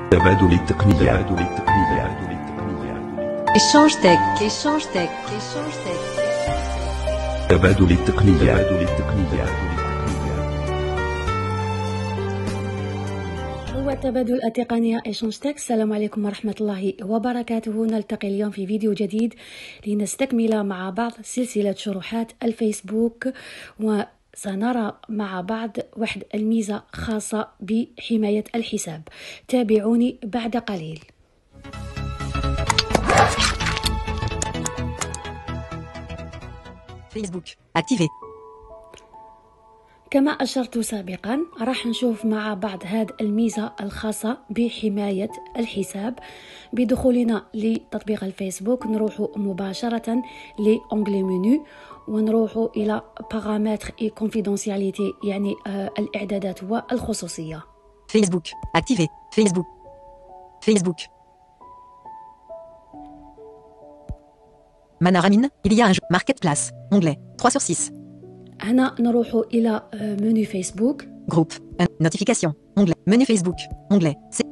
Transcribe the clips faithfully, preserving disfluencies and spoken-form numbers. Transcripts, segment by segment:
تبادل التقنيات. Échange Tech, Échange Tech, Échange Tech. تبادل التقنيات. هو تبادل التقنية إيشانج تك. السلام عليكم ورحمة الله وبركاته. نلتقي اليوم في فيديو جديد لنستكمل مع بعض سلسلة شروحات الفيسبوك، وسنرى مع بعض واحد الميزة خاصة بحماية الحساب. تابعوني بعد قليل. فيسبوك activé. كما أشرت سابقا راح نشوف مع بعض هذه الميزة الخاصة بحماية الحساب. بدخولنا لتطبيق الفيسبوك نروح مباشرة لأونغلي منيو ونروح إلى بارامتر اي كونفيدونسياليتي، يعني آه الإعدادات والخصوصية. فيسبوك activé. فيسبوك فيسبوك Mana Ramin, il y a un jeu Marketplace, onglet trois sur six. هنا نروح إلى منيو فيسبوك. Groupe, notification, onglet, menu Facebook, onglet, c'est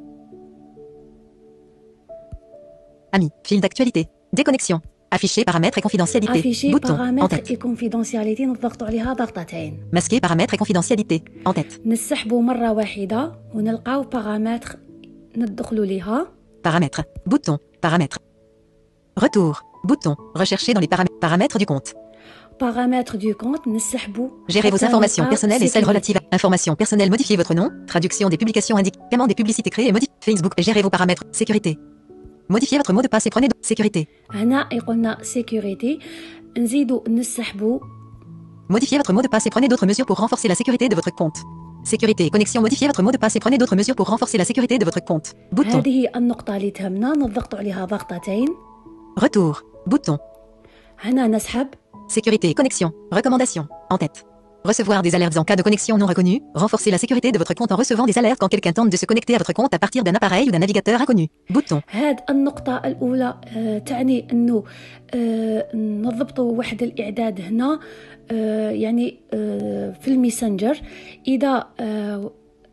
Amis, fil d'actualité, déconnexion, afficher paramètres et confidentialité, afficher bouton, en paramètres tête, et confidentialité نضغط عليها ضغطتين. masquer paramètres et confidentialité, en tête, نسحبوا مرة واحدة ونلقاو بارامتر ندخلوا ليها. paramètres, bouton, paramètres, retour, bouton, rechercher dans les paramètres, paramètres du compte. Paramètres du compte, نسحبوا. Gérez vos informations personnelles et celles relatives à informations personnelles. Modifiez votre nom. Traduction des publications indiquant des publicités créées et modifiez. Facebook. Gérez vos paramètres. Sécurité. Modifiez votre mot de passe et prenez. Sécurité. هنا يقولنا sécurité. نزيدوا نسحبوا. Modifiez votre mot de passe et prenez d'autres mesures pour renforcer la sécurité de votre compte. Sécurité et connexion. Modifiez votre mot de passe et prenez d'autres mesures pour renforcer la sécurité de votre compte. Bouton. هذه النقطة اللي تهمنا نضغطوا عليها ضغطتين. Retour. Bouton. هنا نسحب. Sécurité et connexion. Recommandation. En tête. Recevoir des alertes en cas de connexion non reconnue. Renforcer la sécurité de votre compte en recevant des alertes quand quelqu'un tente de se connecter à votre compte à partir d'un appareil ou d'un navigateur inconnu. Bouton. هاد النقطة الأولى آه تعني أنه آه نضبطوا واحد الإعداد هنا آه يعني آه في الميسنجر. إذا آه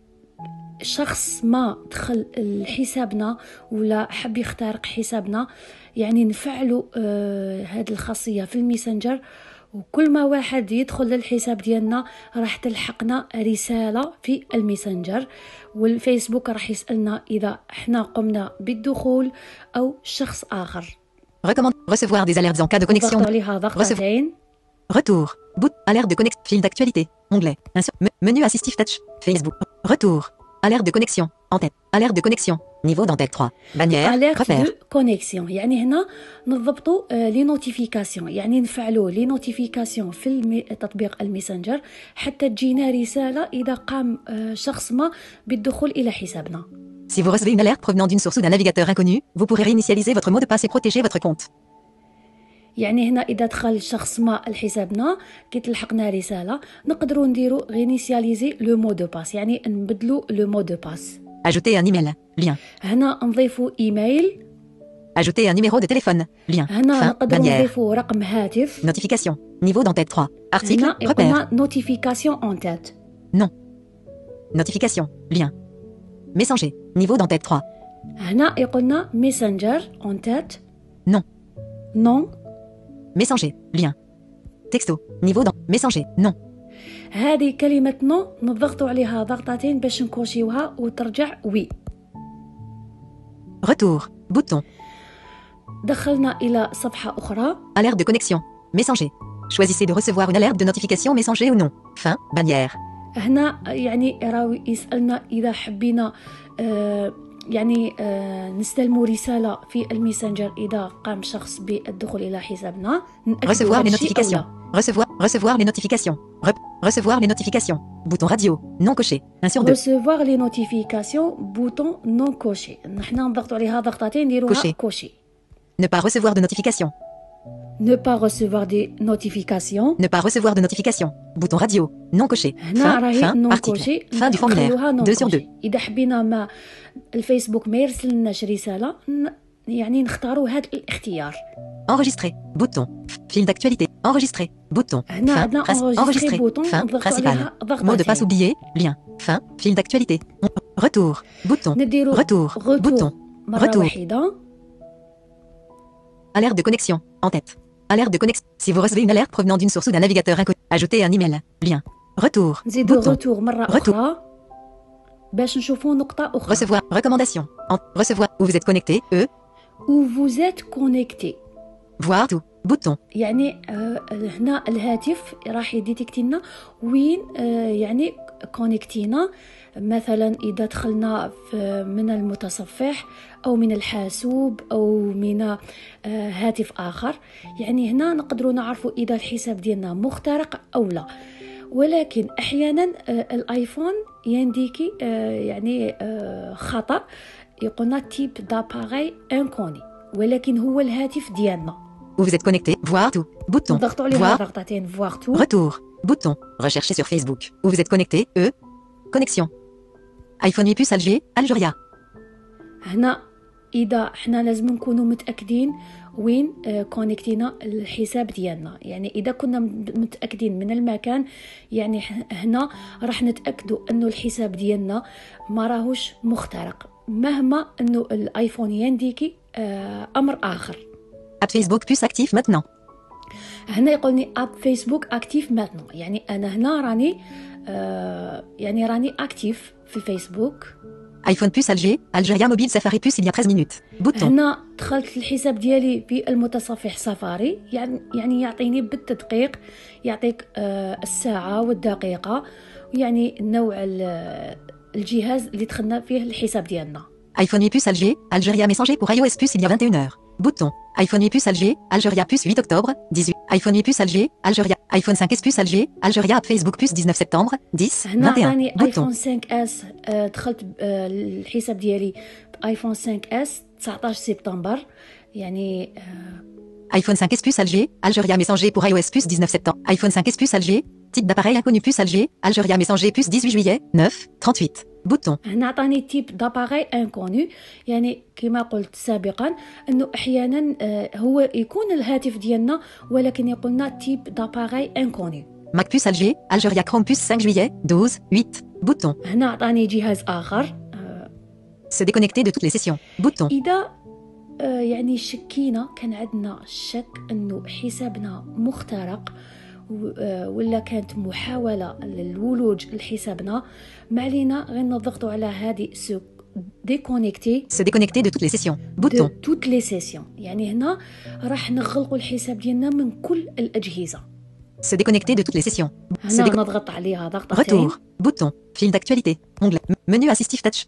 شخص ما دخل لحسابنا ولا حب يخترق حسابنا، يعني نفعلوا آه هذه الخاصية في الميسنجر، وكل ما واحد يدخل للحساب ديالنا راح تلحقنا رسالة في الميسنجر، والفيسبوك راح يسألنا إذا احنا قمنا بالدخول أو شخص آخر. Recommande. Recevoir des alertes en cas de connexion. ضغطوا عليها ضغطتين. Retour. Boot. Alerte de connexion. Fil d'actualité. Onglet. Insur- me- Menu assistif touch. Facebook. Retour. Alerte de connexion. En tête. Alerte de connexion. Niveau d'entête trois. Bannière. alerte Repère. de connexion. يعني هنا نضبطوا آه لي نوتيفيكاسيون، يعني نفعلوا لي نوتيفيكاسيون في المي... تطبيق الميسنجر حتى تجينا رسالة إذا قام آه شخص ما بالدخول إلى حسابنا. Si vous recevez une alerte provenant d'une source ou d'un navigateur inconnu, vous pourrez réinitialiser votre mot de passe et protéger votre compte. يعني هنا إذا دخل شخص ما لحسابنا كيتلحقنا رسالة نقدروا نديروا غينيسياليزي لو مو دو باس، يعني نبدلوا لو مو دو باس. Ajouter un email. Lien. هنا نضيفوا إيميل. Ajouter un numéro de téléphone. Lien. هنا Fin. نقدروا Bannière. نضيفوا رقم هاتف. Notification. Niveau d'entête trois. Article. هنا Repère. يقولنا نوتيفيكاسيون اون تيت. Non. Notification. Lien. Messager. Niveau d'entête trois. هنا يقولنا ميسنجر اون تيت. Non. نو. Messager. Lien. Texto. Niveau d'entête. Messager. Non. هذه كلمة نو نضغطوا عليها ضغطتين باش نكوشيوها وترجع وي. Retour. Bouton. دخلنا إلى صفحة أخرى. Alerte de connexion. Messager. Choisissez de recevoir une alerte de notification messager ou non. Fin. Bannière. هنا يعني راوي يسألنا إذا حبينا آه يعني آه نستلموا رسالة في الميسنجر إذا قام شخص بالدخول إلى حسابنا. Recevoir les notifications. Recevoir, recevoir les notifications. Rep- recevoir les notifications. Bouton radio. Non coché. un sur deux. recevoir les notifications bouton non coché. نحن نضغطوا عليها ضغطتين نديروها Coché. كوشي. Ne pas recevoir de notifications. ne pas recevoir des notifications. Ne pas recevoir de notifications. Bouton radio. Non coché. هنا Fin. راهي Fin. نون Article. كوشي. Fin du نخلوها formulaire. non deux sur كوشي. deux. إذا حبينا ما الفيسبوك ما يرسلناش رسالة ن- يعني نختاروا هذا الاختيار. Enregistrer. Bouton. Fil d'actualité. Enregistrer. Bouton. هنا Fin. عندنا Princ- enregistrer Enregistrer. bouton Fin. نضغطوا Principal. عليها Mot de passe ضغطتين. oublié. Lien. Fin. Fil d'actualité. Retour. Bouton. نديرو Retour. Bouton. مرة Retour. واحدة. Alerte de connexion. En tête. Alerte de connexion. Si vous recevez une alerte provenant d'une source ou d'un navigateur inconnu, ajoutez un email. Lien. Retour. نزيدو Bouton. روتور مرة Retour. أخرى باش نشوفو نقطة أخرى. Recevoir. Recommandation. En. Recevoir. Où vous êtes connecté. E. Où vous êtes connecté. Voir tout. Bouton. يعني آه هنا الهاتف راح يديتكتي لنا وين آه يعني كونيكتينا. مثلا إذا دخلنا في من المتصفح أو من الحاسوب أو من آه هاتف آخر، يعني هنا نقدروا نعرفوا إذا الحساب ديالنا مخترق أو لا. ولكن أحيانا آه الآيفون ينديكي آه يعني آه خطأ، يقولنا تيب داباغي انكوني، ولكن هو الهاتف ديالنا. Où vous êtes connecté. Voir tout. Bouton. نضغطوا عليها Voir. ضغطتين voir tout. Retour. Bouton. Rechercher sur Facebook. Où vous êtes connecté. E. Connexion. iPhone huit puce Alger. Algeria. هنا اذا حنا لازم نكونوا متاكدين وين آه، كونيكتينا الحساب ديالنا. يعني اذا كنا م- متاكدين من المكان، يعني ح- هنا راح نتاكدوا انه الحساب ديالنا ما راهوش مخترق، مهما انه الايفون ينديكي آه، امر اخر. App Facebook puce actif maintenant. هنا يقولني اب فيسبوك اكتيف ماتنو، يعني انا هنا راني آه، يعني راني اكتيف في الفيسبوك. iPhone puce Alger. Algeria mobile Safari puce il y a treize minutes. Bouton. هنا دخلت الحساب ديالي في المتصفح سفاري، يعني يعني يعطيني بالتدقيق، يعطيك آه، الساعة والدقيقة، يعني نوع ال- الجهاز اللي دخلنا فيه الحساب ديالنا. iPhone huit puce Alger. Algeria Messenger pour iOS puce il y a vingt et une heures. Bouton. iPhone huit puce Alger. Algeria puce huit octobre. dix-huit. iPhone huit puce Alger. Algeria. iPhone cinq S puce Alger. Algeria app Facebook puce dix-neuf septembre. dix. هنا vingt et un. عطاني Bouton. ايفون خمسة اس، آه، دخلت آه، الحساب ديالي بايفون خمسة اس تسعطاش سبتمبر، يعني آه، iPhone cinq S puce Alger. Algeria Messenger pour iOS puce dix-neuf septembre. iPhone cinq S puce Alger. Type d'appareil inconnu puce Alger. Algeria Messenger puce dix-huit juillet. neuf. trente-huit. Bouton. هنا عطاني تيب داباغي انكوني، يعني كما قلت سابقا انه احيانا آه، هو يكون الهاتف ديالنا ولكن يقولنا تيب داباغي انكوني. Mac puce Alger. Algeria Chrome puce cinq juillet. douze. huit. Bouton. هنا عطاني جهاز اخر. آه، Se déconnecter de toutes les sessions. Bouton. اذا آه، يعني شكينا، كان عندنا شك انه حسابنا مخترق و- آه، ولا كانت محاولة للولوج لحسابنا، ما علينا غير نضغطوا على هذه سو ديكونيكتي Se déconnecter de toutes les sessions. دو Bouton. توت لي سيسيون. يعني هنا راح نغلقوا الحساب ديالنا من كل الأجهزة. Se déconnecter de toutes les sessions. Se هنا déco- نضغط عليها ضغطتين. Retour. Bouton. Fil d'actualité. Onglet. M- Menu assistif touch.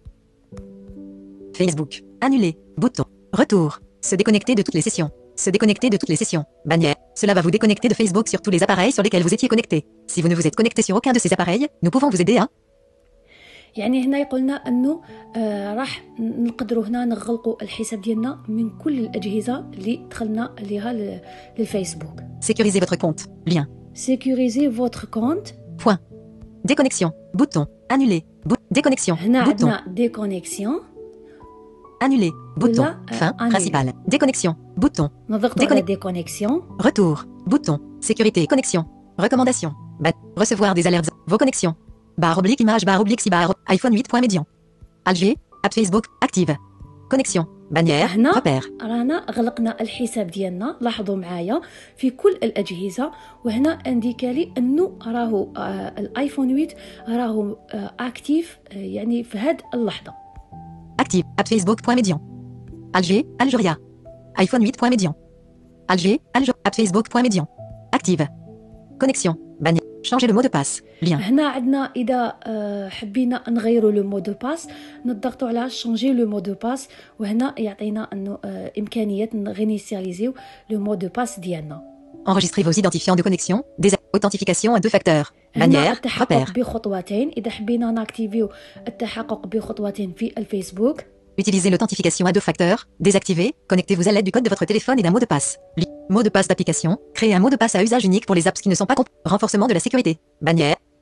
Facebook. Annuler. Bouton. Retour. Se déconnecter de toutes les sessions. Se déconnecter de toutes les sessions. Bannière. Cela va vous déconnecter de Facebook sur tous les appareils sur lesquels vous étiez connecté. Si vous ne vous êtes connecté sur aucun de ces appareils, nous pouvons vous aider à يعني هنا يقولنا انه آه راح نقدروا هنا نغلقوا الحساب ديالنا من كل الأجهزة اللي دخلنا ليها ل- للفيسبوك. sécuriser votre compte. Lien. sécuriser votre compte. Point. Déconnexion. Bouton. Annuler. Bou- Déconnexion. هنا Bouton. عندنا déconnexion. Annuler. Bouton. Voilà, euh, Fin. annuler. Principal. Déconnexion. Bouton. نضغطوا على Déconnect- déconnexion. Retour. Bouton. Sécurité. Connexion. Recommandation. Ba- Recevoir des alertes. Vos connexions. Barre oblique image barre oblique si barre. iPhone huit. Point médian. Alger. App Facebook. Active. Connexion. Bannière. هنا Repère. رانا غلقنا الحساب ديالنا. لاحظوا معايا في كل الأجهزة، وهنا انديكالي انه راهو آه الايفون ثمانية راهو آه اكتيف آه يعني في هاد اللحظة. Active. App Facebook. Point médian. Alger. Algeria. iPhone huit. Point médian. Alger. Alger. App Facebook. Point médian. Active. Connexion. Bannière. Changer le mot de passe. Lien. هنا عندنا اذا آه حبينا نغيروا لو مو دو باس، نضغطوا على شانجي لو مو دو باس، وهنا يعطينا انه آه امكانيه نغينيسياليزيو لو مو دو باس ديالنا. Enregistrez vos identifiants de connexion. Des authentification à deux facteurs. هنا Bannière. التحقق Repère. بخطوتين. اذا حبينا ناكتيفيو التحقق بخطوتين في الفيسبوك، Utilisez l'authentification à deux facteurs. Désactivez. Connectez-vous à l'aide du code de votre téléphone et d'un mot de passe. Li- Mot de passe d'application. Créez un mot de passe à usage unique pour les apps qui ne sont pas comp- Renforcement de la sécurité. Bannière.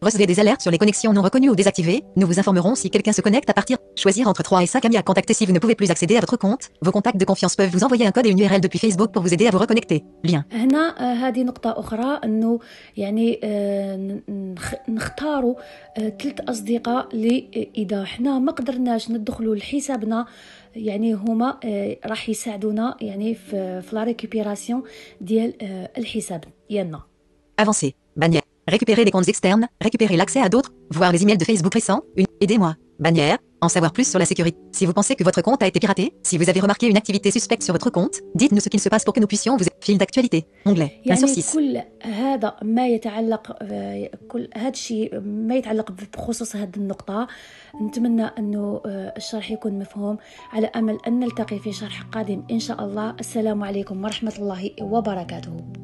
Recevez des alertes sur les connexions non reconnues ou désactivées. Nous vous informerons si quelqu'un se connecte à partir. Choisir entre trois et cinq amis à contacter si vous ne pouvez plus accéder à votre compte. Vos contacts de confiance peuvent vous envoyer un code et une U R L depuis Facebook pour vous aider à vous reconnecter. Lien. هنا آه، هذه نقطة أخرى أنه يعني آه، نخ- نختاروا ثلاث أصدقاء اللي إذا حنا ما قدرناش ندخلوا لحسابنا يعني هما آه، راح يساعدونا يعني في في لا ريكوبيراسيون ديال آه، الحساب ديالنا. Avancer. Bannière. Récupérer des comptes externes. Récupérer l'accès à d'autres. Voir les emails de Facebook récents. Une. Aidez-moi. Bannière. En savoir plus sur la sécurité. Si vous pensez que votre compte a été piraté, si vous avez remarqué une activité suspecte sur votre compte, dites-nous ce qu'il se passe pour que nous puissions vous... Fil d'actualité. Onglet. un sur يعني six. كل هذا ما يتعلق آه، كل هذا الشيء ما يتعلق بخصوص هذه النقطة. نتمنى أنه آه، الشرح يكون مفهوم، على أمل أن نلتقي في شرح قادم إن شاء الله. السلام عليكم ورحمة الله وبركاته.